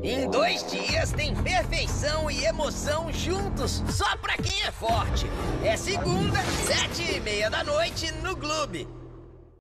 Em 2 dias tem perfeição e emoção juntos, só pra quem é forte. É segunda, 7:30 da noite, no Clube.